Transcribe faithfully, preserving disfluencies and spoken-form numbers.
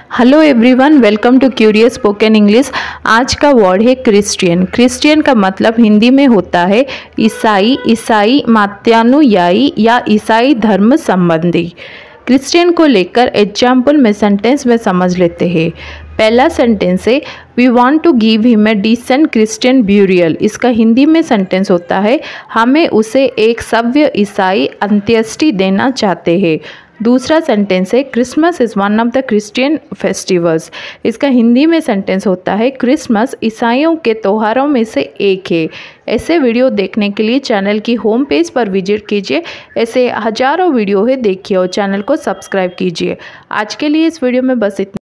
Hello everyone, welcome to Curious Spoken English. आज का word है क्रिश्चियन। क्रिश्चियन का मतलब हिंदी में होता है ईसाई, ईसाई मात्यानुयायी या ईसाई धर्म संबंधी। क्रिश्चियन को लेकर एग्जाम्पल में सेंटेंस में समझ लेते हैं। पहला सेंटेंस है we want to give him a decent Christian burial. इसका हिंदी में सेंटेंस होता है हमें उसे एक सभ्य ईसाई अंत्येष्टि देना चाहते हैं। दूसरा सेंटेंस है Christmas is one of the Christian festivals. इसका हिंदी में सेंटेंस होता है क्रिसमस ईसाइयों के त्योहारों में से एक है। ऐसे वीडियो देखने के लिए चैनल की होम पेज पर विजिट कीजिए। ऐसे हजारों वीडियो है, देखिए और चैनल को सब्सक्राइब कीजिए। आज के लिए इस वीडियो में बस इतना।